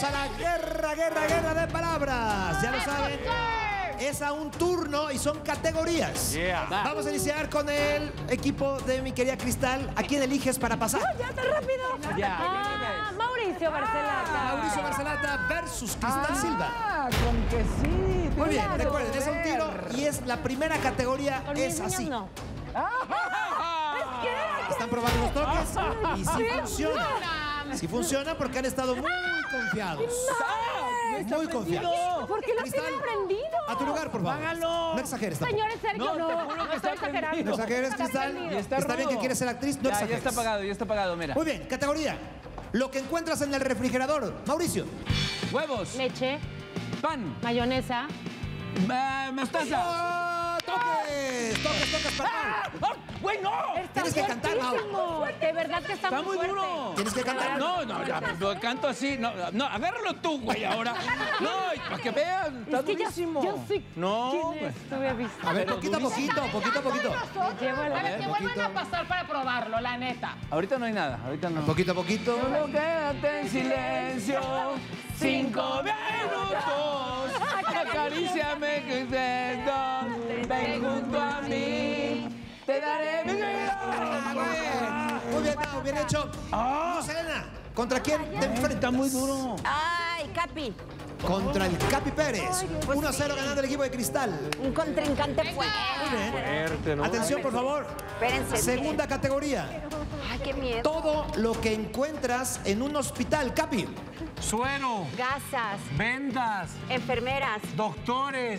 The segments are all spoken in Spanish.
a la guerra de palabras. Ya lo saben, es a un turno y son categorías. Vamos a iniciar con el equipo de mi querida Cristal. ¿A quién eliges para pasar? ¡Ya está rápido! Mauricio Barcelata. Mauricio Barcelata versus Cristal Silva. Con que sí. Muy bien, recuerden, es un tiro y es la primera categoría, Con es mis así. niños no. Están probando los toques y sí funciona. Sí funciona porque han estado muy confiados. Muy confiados. ¿Por qué lo Cristal, tiene prendido? A tu lugar, por favor. Hágalo. No exageres tampoco. Señores, Sergio, no estoy exagerando. No exageres, Cristal. Y está Está bien que rudo. quieres ser actriz, no Ya exageres. ya está pagado, mira. Muy bien, categoría. Lo que encuentras en el refrigerador. Mauricio. Huevos, Leche, pan, mayonesa. mostaza. ¡Oh! ¡Toques! ¡Toques, papá! ¡Güey, no! Tienes que cantar, Mau. Fuertísimo. De verdad que está Está muy fuerte. duro. Tienes que cantar. No, ya, lo canto así. No, agárralo tú, güey, ahora. No, para que vean. Está Es que durísimo. yo sí. No, ¿Quién es? Tú habías visto. A ver, Pero poquito a durísimo. poquito. Llevo la... A ver, que vuelvan a pasar para probarlo, la neta. Ahorita no hay nada, ahorita no. Poquito a poquito. Solo quédate en silencio. 5 minutos. Acaríciame que estés. Ven junto a mí. Te daré mi vida. Muy bien, Mau, bien hecho. Luz Helena, ¿contra quién te enfrentas? Está muy duro. ¡Ay, Capi! Contra el Capi Pérez. 1-0 ganando el equipo de Cristal. Un contrincante fuerte. Muy bien. Fuerte, ¿no? Atención, por favor. Espérense. Segunda categoría. Ay, qué miedo. Todo lo que encuentras en un hospital, Capi. Suero, Gasas, vendas, enfermeras. doctores.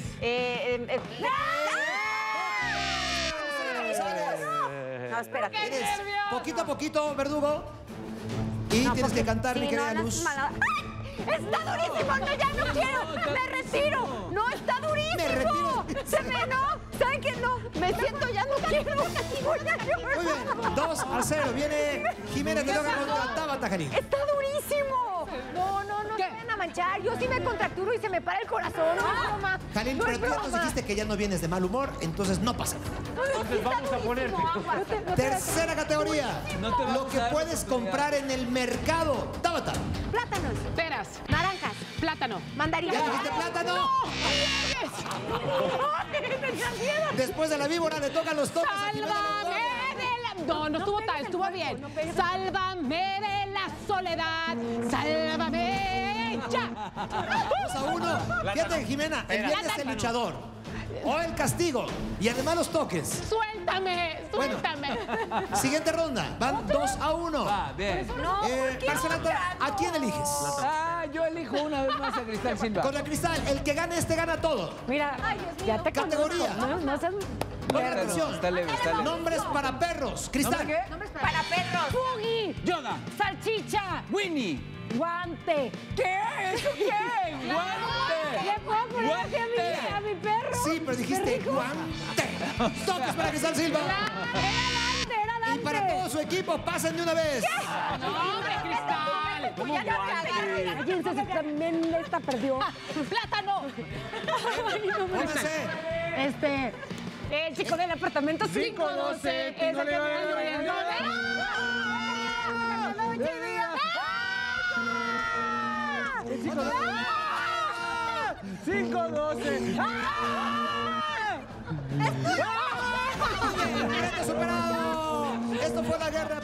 No, espérate. Eres poquito a poquito, verdugo. Y tienes que cantar, mi querida Luz. ¡Ay! ¡Está durísimo! ¡No, ya no quiero! ¡Me retiro! ¡No, está durísimo! Me retiro. ¡No! ¿Saben qué? No, me siento, ya no quiero. Voy a llorar. Muy bien, 2-0. Viene Jimena, te toca contra Tabata, Jalín. ¡Está durísimo! No se vayan a manchar. Yo sí me contracturo y se me para el corazón. No es broma. Jalín, No pero es tú ya nos broma. dijiste que ya no vienes de mal humor, entonces no pasa nada. Entonces vamos a ponerte. Tercera categoría. No te vamos Lo que a dar puedes oportunidad. comprar en el mercado. Tabata. Plátanos, Peras, naranjas, plátano, mandarinas. ¿Ya dijiste plátano? Después de la víbora le tocan los toques a Jimena sálvame de la... No estuvo tal, estuvo bien. Sálvame de la soledad, sálvame ya. 2-1. Fíjate, Jimena, el viernes el luchador. O el castigo. Y además los toques. Suéltame, Bueno. suéltame. Siguiente ronda. Van 2-1. Va, bien. No, Barcelona, ¿a quién eliges? Yo elijo una vez más a Cristal Silva. Con la Cristal, el que gane este gana todo. Mira, ya te Categoría. conozco. No seas... Pongan atención. Está leve, está leve. Nombres para perros. Cristal. ¿Nombre qué? para perros. Boogie, Yoda, salchicha, Winnie. guante. ¿Qué? ¿Eso qué? ¿Le ¡Guante! puedo poner así a mi perro? Sí, pero dijiste guante. Toques para Cristal Silva. Era Dante. Y para todo su equipo, pasen de una vez. No, hombre, Cristal. Cállense, también esta perdió. Plátano. Pónganse. El chico del apartamento 512. Ese que me anda lloviendo. El chico de... 5-12. ¡Reto superado! Esto fue la guerra